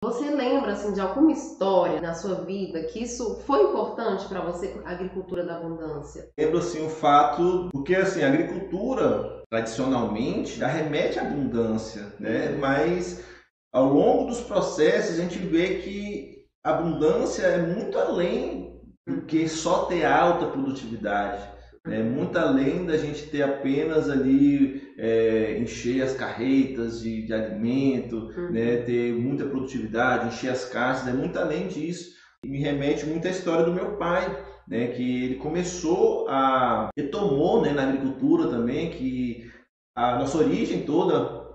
Você lembra assim de alguma história na sua vida que isso foi importante para você, a agricultura da abundância? Lembro assim o fato, porque assim, a agricultura tradicionalmente arremete à abundância, né? Mas ao longo dos processos a gente vê que a abundância é muito além do que só ter alta produtividade, né? Muito além da gente ter apenas ali encher as carretas de alimento, né? Ter muita produtividade, encher as caixas, é muito além disso. E me remete muito à história do meu pai, né, que ele começou a retomou, né, na agricultura também, que a nossa origem toda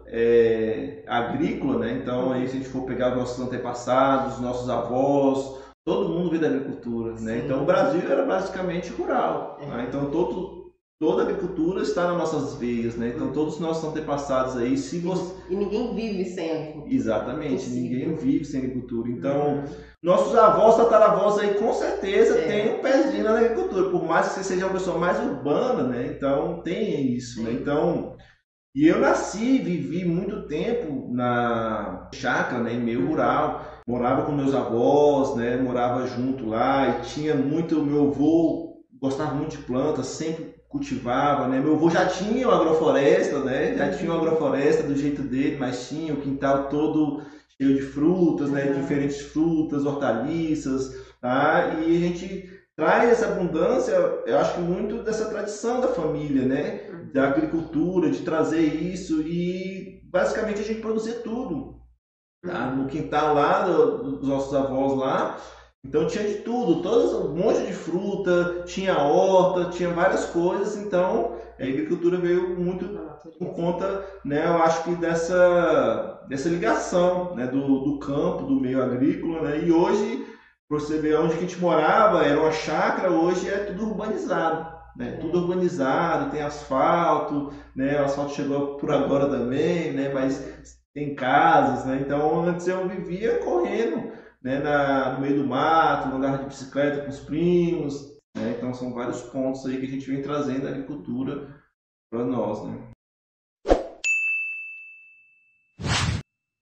é agrícola, né? Então aí se a gente for pegar os nossos antepassados, nossos avós, todo mundo veio da agricultura, né? Então o Brasil era basicamente rural, né? Então toda a agricultura está nas nossas veias, né? Então todos os nossos antepassados aí, se você... E ninguém vive sem agricultura. Exatamente, ninguém vive sem agricultura. Então, Uhum. nossos avós, tataravós aí com certeza É. têm um pezinho na agricultura, por mais que você seja uma pessoa mais urbana, né? Então tem isso, né? Então, e eu nasci, vivi muito tempo na chácara, né, em meio rural. Morava com meus avós, né, morava junto lá e tinha muito, meu avô gostava muito de plantas, sempre cultivava, né? Meu avô já tinha uma agrofloresta, né? Já tinha uma agrofloresta do jeito dele, mas tinha o quintal todo cheio de frutas, né, diferentes frutas, hortaliças, tá? E a gente traz essa abundância, eu acho que muito dessa tradição da família, né? Da agricultura, de trazer isso e basicamente a gente produzir tudo, tá? No quintal lá dos nossos avós lá, então tinha de tudo, um monte de fruta, tinha horta, tinha várias coisas, então a agricultura veio muito por conta, né, eu acho que dessa ligação, né, do campo, do meio agrícola, né, e hoje, para você ver onde que a gente morava, era uma chácara, hoje é tudo urbanizado, né, tudo urbanizado, tem asfalto, né, o asfalto chegou por agora também, né, mas tem casas, né, então antes eu vivia correndo, né, no meio do mato, andava de bicicleta com os primos, né, então são vários pontos aí que a gente vem trazendo a agricultura para nós, né.